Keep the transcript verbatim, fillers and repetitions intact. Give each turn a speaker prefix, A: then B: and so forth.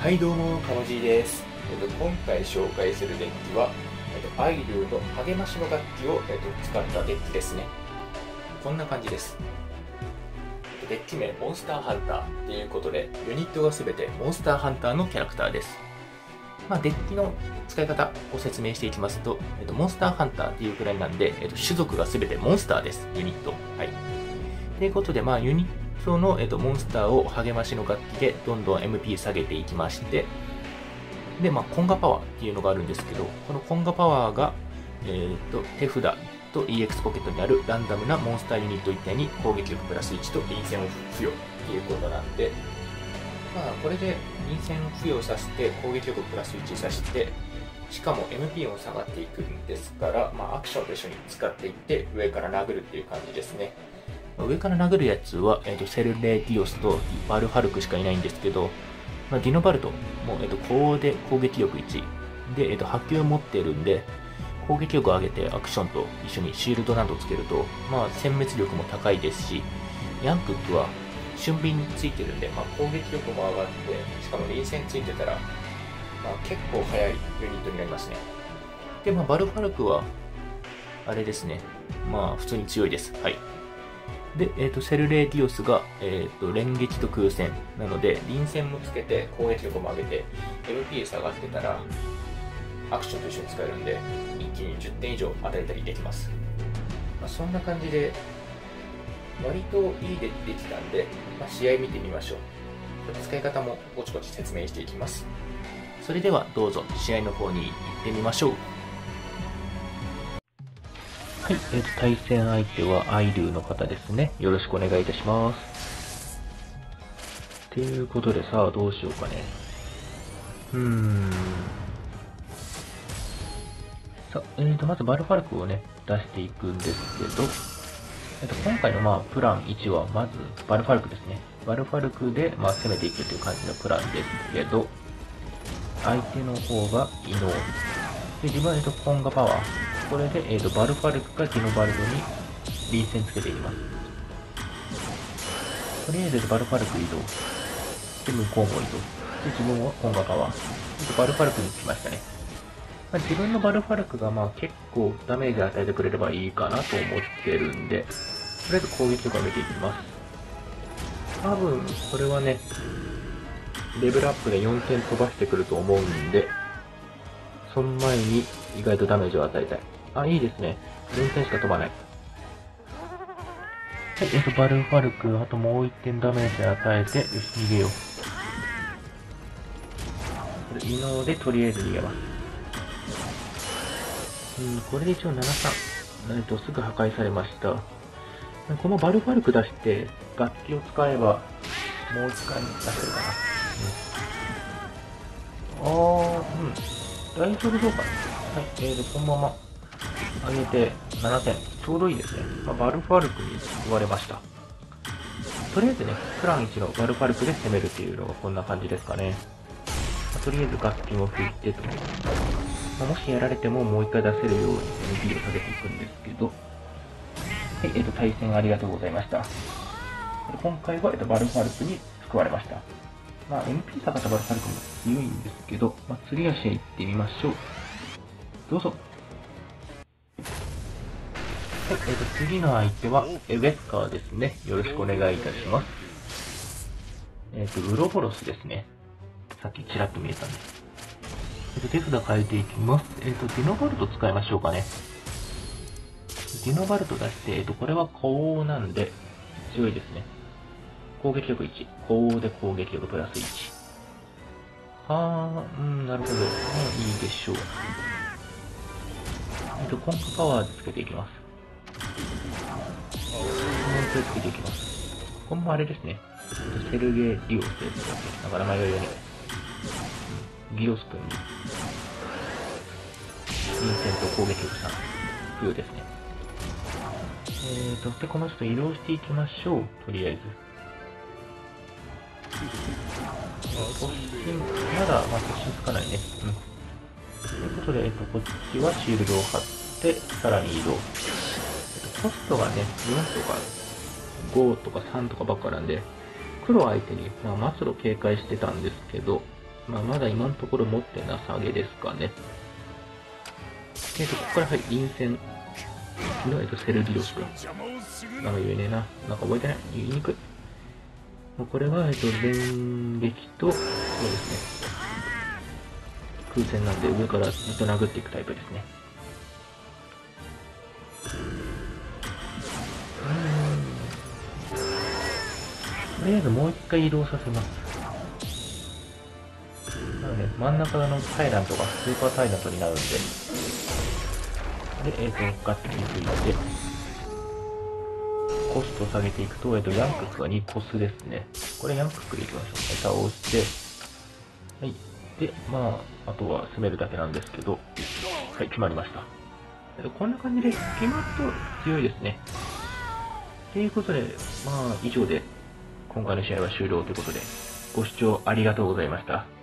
A: はいどうも、かのじーです。えっと、今回紹介するデッキは、えっと、アイルーの励ましの楽器を、えっと、使ったデッキですね。こんな感じです。デッキ名、モンスターハンターということで、ユニットがすべてモンスターハンターのキャラクターです。まあ、デッキの使い方を説明していきますと、えっと、モンスターハンターっていうくらいなんで、えっと、種族がすべてモンスターです、ユニット。はい。ということで、まあ、ユニットその、えっと、モンスターを励ましの楽器でどんどん エムピー 下げていきまして、で、まあ、コンガパワーっていうのがあるんですけど、このコンガパワーが、えー、と手札と イーエックス ポケットにあるランダムなモンスターユニットいち体に攻撃力プラスいちと臨戦を付与っていうことなんで、まあ、これで臨戦付与させて攻撃力プラスいちさせて、しかも エムピー も下がっていくんですから、まあ、アクションと一緒に使っていって上から殴るっていう感じですね。上から殴るやつは、えー、とセルレーディオスとバルファルクしかいないんですけど、まあ、ディノバルトも、えー、と高で攻撃力いちで、えー、と波及を持っているんで、攻撃力を上げてアクションと一緒にシールドなどつけると、まあ、殲滅力も高いですし、ヤンクックは俊敏についてるんで、まあ、攻撃力も上がって、しかも臨戦ついてたら、まあ、結構速いユニットになりますね。で、まあ、バルファルクはあれですね、まあ普通に強いです。はい。で、えー、とセルレーディオスが、えー、と連撃と空戦なので、臨戦もつけて攻撃力も上げて エムピー 下がってたらアクションと一緒に使えるんで、一気にじゅってん以上与えたりできます。まあ、そんな感じで割といいでできたんで、まあ、試合見てみましょう。使い方もぼちぼち説明していきます。それではどうぞ試合の方に行ってみましょう。はい、えーと、対戦相手はアイルーの方ですね。よろしくお願いいたします。ということでさあ、どうしようかね。うーん。さえーと、まずバルファルクをね、出していくんですけど、えーと、今回のまあ、プランいちは、まず、バルファルクですね。バルファルクで、まあ、攻めていくという感じのプランですけど、相手の方がイノー。で、自分は、えーと、コンガパワー。これで、えーと、バルファルクかディノバルドに臨戦つけていきます。とりあえずバルファルク移動。で、向こうも移動。で、自分はコンガパワー。バルファルクに来ましたね。まあ、自分のバルファルクがまあ結構ダメージ与えてくれればいいかなと思ってるんで、とりあえず攻撃力を上げていきます。多分、これはね、レベルアップでよんてん飛ばしてくると思うんで、その前に意外とダメージを与えたい。あ、いいですね。よんてんしか飛ばない。はい、えっと、バルファルク、あともういってんダメージ与えて、よし、逃げよう。これ、異能でとりあえず逃げます。うん、これで一応ななさん。えっと、すぐ破壊されました。このバルファルク出して、楽器を使えば、もう一回出せるかな。うん、あー、うん。大丈夫そうかな。はい、えーと、このまま上げてななてん。ちょうどいいですね。まあ、バルファルクに救われました。とりあえずね、プランいちのバルファルクで攻めるっていうのがこんな感じですかね。まあ、とりあえず楽器を吹いてと。まあ、もしやられてももう一回出せるように エムピー を下げていくんですけど。はい、えっ、ー、と、対戦ありがとうございました。今回は、えっと、バルファルクに救われました。まあ、エムピー 下がったバルファルクも強いんですけど、まあ、次は試合行ってみましょう。どうぞ。はい、えっ、ー、と、次の相手は、えウェスカーですね。よろしくお願いいたします。えっ、ー、と、ウロボロスですね。さっきちらっと見えたんです。えっ、ー、と、手札変えていきます。えっ、ー、と、ディノバルト使いましょうかね。ディノバルト出して、えっ、ー、と、これは高応なんで、強いですね。攻撃力いち。高応で攻撃力プラスいち。あー、うん、なるほど。もういいでしょう。えっ、ー、と、コンクパワーでつけていきます。もう一回つけていきます。これもあれですね。セルゲー・ディオスです。だから迷いように。ギロス君に。臨戦と攻撃力さん。付与ですね。えーと、で、この人移動していきましょう。とりあえず。突進、まだ、まあ、突進つかないね。うん。ということで、えっと、こっちはシールドを貼って、さらに移動。えっと、コストがね、よんとかごとかさんとかばっかなんで、黒相手に、まあ、末路警戒してたんですけど、
B: まあ、まだ今のところ持ってなさげですかね。えっと、ここからはい、臨戦の、えっと、セルディロス君。名前言えねえな。なんか覚えてない。言いにくい。もうこれは、えっと、連撃と、そうですね。空戦なんで上からずっと殴っていくタイプですね。とりあえずもう一回移動させます。なので、真ん中のタイラントがスーパータイラントになるんで、で、えっ、ー、と、ガッチリついて、コスト下げていくと、えっ、ー、と、ヤンクスがにコスですね。これヤンクスでいきましょう。倒して、はい。で、まあ、あとは攻めるだけなんですけど、はい、決まりました。えっと、こんな感じで決まると強いですね。ということで、まあ、以上で、今回の試合は終了ということで、ご視聴ありがとうございました。